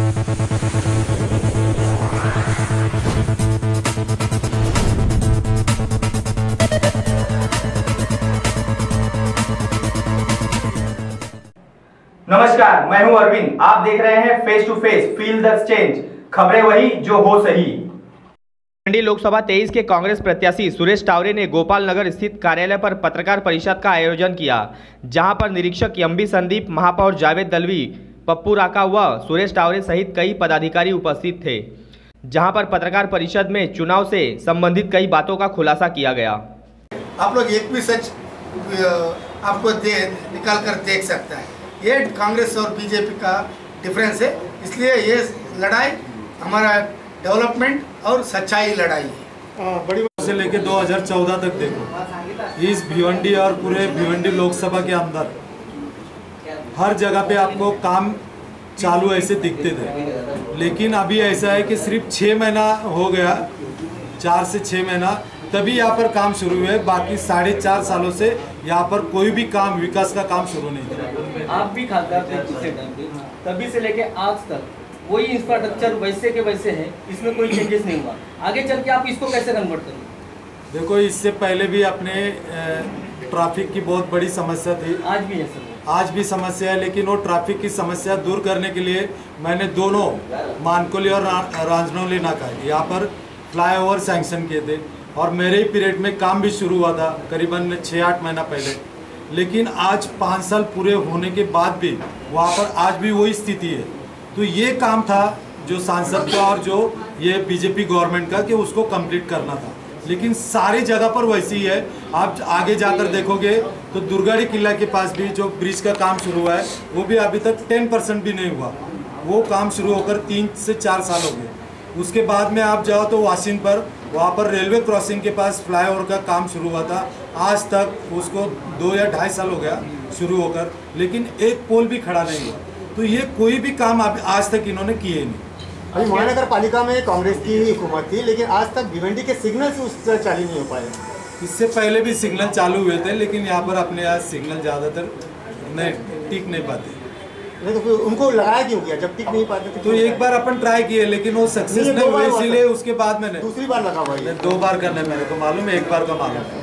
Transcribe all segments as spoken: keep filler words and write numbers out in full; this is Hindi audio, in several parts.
नमस्कार, मैं हूं अरविंद। आप देख रहे हैं face to face, feel the change, खबरें वही जो हो सही। भिवंडी लोकसभा तेईस के कांग्रेस प्रत्याशी सुरेश टावरे ने गोपाल नगर स्थित कार्यालय पर पत्रकार परिषद का आयोजन किया, जहां पर निरीक्षक एमबी संदीप, महापौर जावेद दलवी, पप्पू राका व सुरेश टावरे सहित कई पदाधिकारी उपस्थित थे, जहां पर पत्रकार परिषद में चुनाव से संबंधित कई बातों का खुलासा किया गया। आप लोग एक भी सच आपको दे निकाल कर देख सकता है। ये कांग्रेस और बीजेपी का डिफरेंस है, इसलिए ये लड़ाई हमारा डेवलपमेंट और सच्चाई लड़ाई है। बड़ी से लेके दो हज़ार चौदह तक देखो, इस भिवंडी और पूरे भिवंडी लोकसभा के अंदर हर जगह पे आपको काम चालू ऐसे दिखते थे, लेकिन अभी ऐसा है कि सिर्फ छः महीना हो गया, चार से छः महीना तभी यहाँ पर काम शुरू हुए। बाकी साढ़े चार सालों से यहाँ पर कोई भी काम, विकास का काम शुरू नहीं था। आप भी खासदार थे पिछले टाइम पे, तभी से लेके आज तक वही इंफ्रास्ट्रक्चर वैसे के वैसे है, इसमें कोई चेंजेस नहीं हुआ। आगे चल के आप इसको कैसे कन्वर्ट करेंगे? देखो, इससे पहले भी अपने ट्रैफिक की बहुत बड़ी समस्या थी, आज भी है सर, आज भी समस्या है, लेकिन वो ट्रैफिक की समस्या दूर करने के लिए मैंने दोनों मानकोली और रांजनौली नाका यहाँ पर फ्लाईओवर सैंक्शन किए थे और मेरे ही पीरियड में काम भी शुरू हुआ था करीबन छः आठ महीना पहले। लेकिन आज पाँच साल पूरे होने के बाद भी वहाँ पर आज भी वही स्थिति है। तो ये काम था जो सांसद का और जो ये बीजेपी गवर्नमेंट का कि उसको कंप्लीट करना था, लेकिन सारी जगह पर वैसी ही है। आप आगे जाकर देखोगे तो दुर्गाड़ी किला के पास भी जो ब्रिज का काम शुरू हुआ है वो भी अभी तक टेन परसेंट भी नहीं हुआ। वो काम शुरू होकर तीन से चार साल हो गए। उसके बाद में आप जाओ तो वासिन पर, वहाँ पर रेलवे क्रॉसिंग के पास फ्लाईओवर का काम शुरू हुआ था, आज तक उसको दो या ढाई साल हो गया शुरू होकर, लेकिन एक पोल भी खड़ा नहीं हुआ। तो ये कोई भी काम आज तक इन्होंने किए नहीं। अभी महानगर पालिका में कांग्रेस की हुकूमत थी, लेकिन आज तक भिवंडी के सिग्नल उस तरह चालू नहीं हो पाए। इससे पहले भी सिग्नल चालू हुए थे, लेकिन यहाँ पर अपने यहाँ सिग्नल ज़्यादातर नहीं टिक नहीं पाते। नहीं तो फिर उनको लगाया क्यों किया जब टिक नहीं पाते थे? तो एक बार अपन ट्राई किए, लेकिन वो सक्सेस नहीं हुए, इसीलिए उसके बाद मैंने दूसरी बार लगा हुआ है। दो बार करना मेरे को मालूम है, एक बार का मालूम है।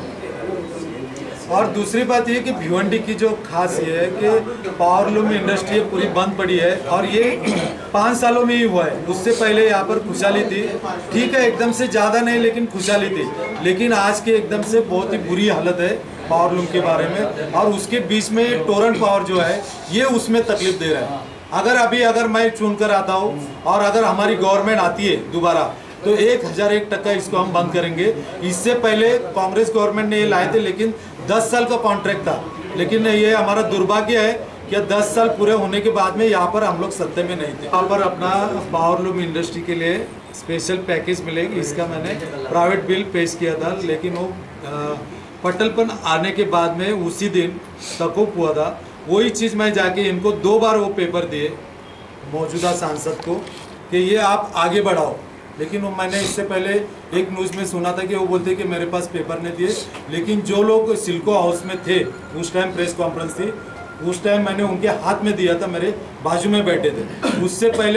और दूसरी बात ये कि भिवंडी की जो खास ये है कि पावरलूम इंडस्ट्री पूरी बंद पड़ी है और ये पाँच सालों में ही हुआ है। उससे पहले यहाँ पर खुशहाली थी, ठीक है, एकदम से ज़्यादा नहीं लेकिन खुशहाली थी। लेकिन आज के एकदम से बहुत ही बुरी हालत है पावरलूम के बारे में, और उसके बीच में टोरेंट पावर जो है ये उसमें तकलीफ दे रहा है। अगर अभी अगर मैं चुन कर आता हूँ और अगर हमारी गवर्नमेंट आती है दोबारा तो एक हज़ार एक टक्का इसको हम बंद करेंगे। इससे पहले कांग्रेस गवर्नमेंट ने ये लाए थे, लेकिन दस साल का कॉन्ट्रैक्ट था, लेकिन ये हमारा दुर्भाग्य है कि दस साल पूरे होने के बाद में यहाँ पर हम लोग सत्ते में नहीं थे। यहाँ पर अपना पावरलूम इंडस्ट्री के लिए स्पेशल पैकेज मिलेगी, इसका मैंने प्राइवेट बिल पेश किया था, लेकिन वो पटलपन आने के बाद में उसी दिन तकुब हुआ था। वही चीज़ मैं जाके इनको दो बार वो पेपर दिए मौजूदा सांसद को कि ये आप आगे बढ़ाओ, लेकिन वो मैंने इससे पहले एक न्यूज़ में सुना था कि वो बोलते कि मेरे पास पेपर नहीं दिए। लेकिन जो लोग सिल्को हाउस में थे उस टाइम प्रेस कॉन्फ्रेंस थी, उस टाइम मैंने उनके हाथ में दिया था, मेरे बाजू में बैठे थे। उससे पहले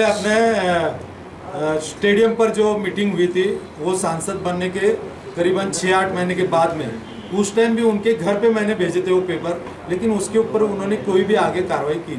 अपने स्टेडियम पर जो मीटिंग हुई थी वो सांसद बनने के करीबन छः आठ महीने के बाद में, उस टाइम भी उनके घर पे मैंने भेजे थे वो पेपर, लेकिन उसके ऊपर उन्होंने कोई भी आगे कार्रवाई की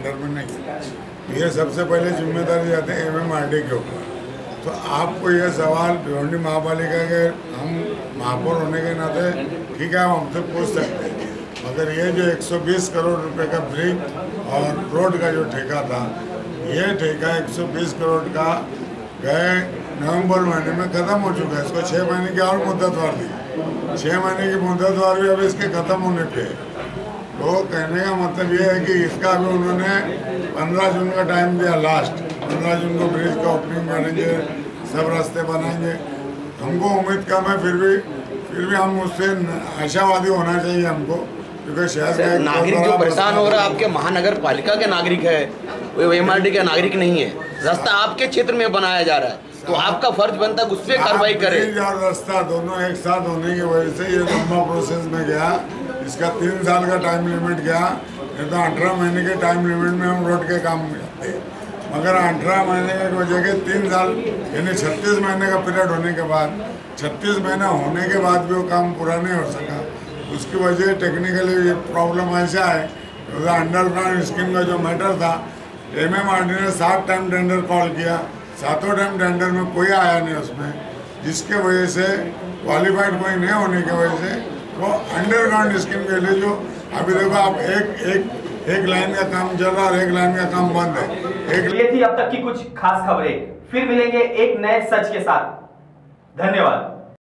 नहीं। ये सबसे पहले जिम्मेदारी जाते हैं एम एम आर डी के ऊपर। तो आपको यह सवाल भिवंडी महापालिका के हम महापौर होने के नाते ठीक है हम हमसे पूछ सकते हैं, मगर ये जो एक सौ बीस करोड़ रुपए का ब्रिज और रोड का जो ठेका था, ये ठेका एक सौ बीस करोड़ का गए नवंबर महीने में ख़त्म हो चुका है। इसको छः महीने की और मुद्दतवार दी, छः महीने की मुद्दतवार भी अभी इसके ख़त्म होने पे। तो कहने का मतलब ये है कि इसका भी उन्होंने पंद्रह जून का टाइम दिया, लास्ट पंद्रह जून को ब्रिज का ओपनिंग करेंगे, सब रास्ते बनाएंगे। हमको उम्मीद कम है, फिर भी फिर भी हम उससे आशावादी होना चाहिए हमको, क्योंकि शहर नागरिक जो परेशान हो रहा है आपके महानगर पालिका के नागरिक है, वो एम आर डी का नागरिक नहीं है। रास्ता आपके क्षेत्र में बनाया जा रहा है, तो आपका फर्ज बनता है उस पर कार्रवाई करें। रास्ता दोनों एक साथ होने की वजह से ये लंबा प्रोसेस में गया, इसका तीन साल का टाइम लिमिट गया, नहीं तो अठारह महीने के टाइम लिमिट में हम रोड के काम में जाते। मगर अठारह महीने की वजह के तीन साल यानी छत्तीस महीने का पीरियड होने के बाद छत्तीस महीना होने के बाद भी वो काम पूरा नहीं हो सका। उसकी वजह टेक्निकली ये प्रॉब्लम ऐसा है, अंडरग्राउंड स्कीम का जो मैटर था, एम एम आर डी ने सात टाइम टेंडर कॉल किया, सातों टाइम टेंडर में कोई आया नहीं उसमें, जिसके वजह से क्वालिफाइड कोई नहीं होने की वजह से वो अंडरग्राउंड स्कीम के लिए जो अभी देखो आप एक एक एक लाइन का काम चल रहा है और एक लाइन का काम बंद है। एक ये थी अब तक की कुछ खास खबरें, फिर मिलेंगे एक नए सच के साथ। धन्यवाद।